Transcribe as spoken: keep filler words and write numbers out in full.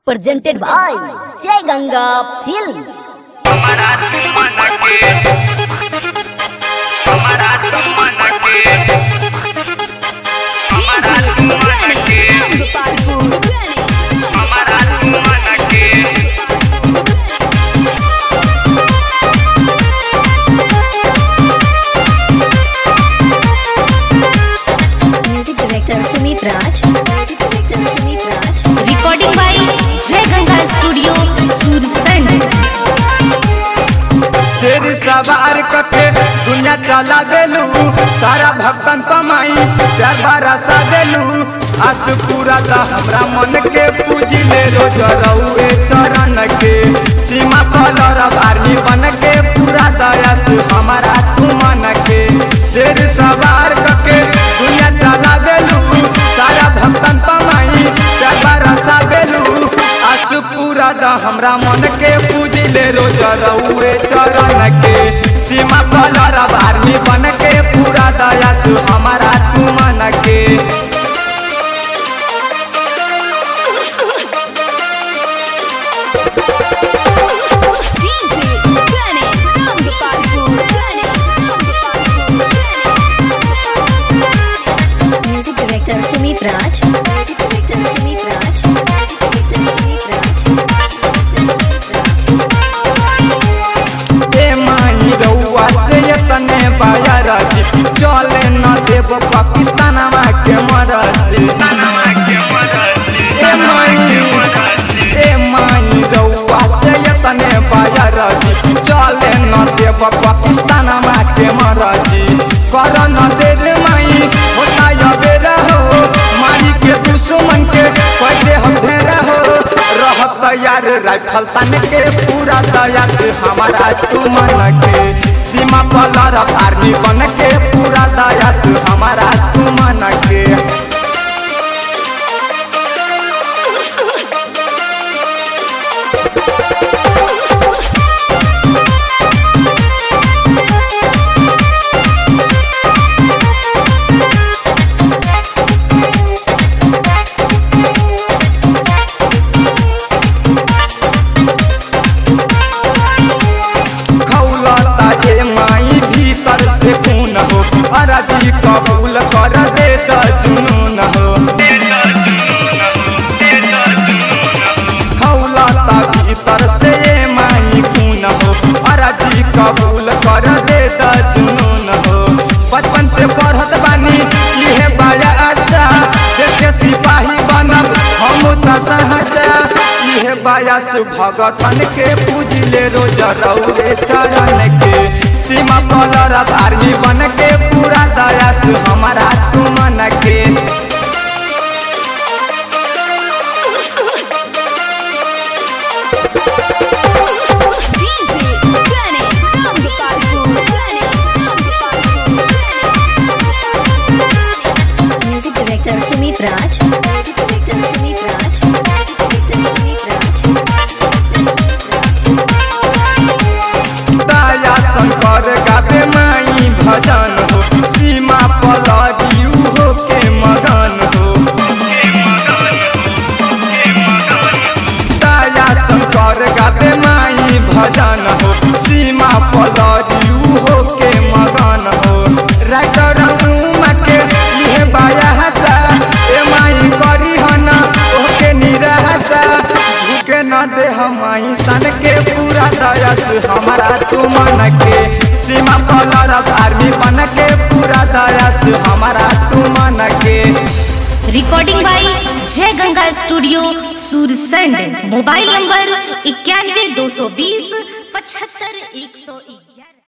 presented by Jai Ganga Films. हमारा तुमना के हमारा तुमना के हमारा तुमना के हमारा तुमना के Music director Sumit Raj. Music director Sumit Raj. Recording by Jai Ganga Studio, Sursand. शेर सवार कके दुनिया चला देलू, सारा भक्तन पमाई प्यार बरसा देलू। आस पूरा दा हमरा मन के पूजी ले रोज रहुए चरण के, सीमा कलर आर्मी बन के पूरा दयास हमारा तू मन के। शेर सवार कके दुनिया चला देलू, सारा भक्तन पमाई प्यार बरसा देलू। आस पूरा दा हमरा मन के पूजी ले रोज रहुए चरण के, सीमा कलर आर्मी बन के पूरा दयास हमारा तू मन के। Music director Sumit Raj. Music director Sumit Raj. Music director Sumit Raj. ए माई रउआ से तने बाजार चले न देव पाकिस्तान के मरज। ए माई ए माई रउआ से तने बाजार चले न देव पाकिस्तान के मरज। कर न देर माई होता बेरा हो, मारी के दुश्मन के पहले हम ढेरा हो। रहत तैयार राइफल तन के पूरा दया से हमारा तू मन के, सीमा कलर आर्मी बन के पूरा दया से हमारा तू मन के। भीतर से खून हो अरजी कबूल कर दे जुनून हो। खौलता भीतर से माई खून हो अरजी कबूल कर दे जुनून हो। बचपन से पढ़त बानी इहे बाया अच्छा, देश के सिपाही बनब हम त सहजा। इहे बायास भगतन के पूजी ले रोज रउए चरण के, सीमा कलर आर्मी बन के पूरा दयास हमारा तू मन के। Music director Sumit Raj. Music director Sumit Raj. Music director Sumit Raj. Daya Shankar गावे माई भजन हो, सीमा पलू हो के मगन हो। दया शंकर गावे माई भजन हो, सीमा पलू हो के मगन हो। राइटर के इहे बाया हसा, ए माई करी हना ओके निराशा। भूखे न दे हमाई सन के पूरा दयास हमारा तू मन के, सीमा कलर आर्मी बन के पूरा दयास हमारा तू मन के। Recording by Jai Ganga Studio, Sursand. Mobile number इक्यानवे दो सौ बीस पचहत्तर एक सौ।